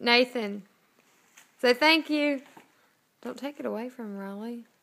Nathan, say thank you. Don't take it away from Riley.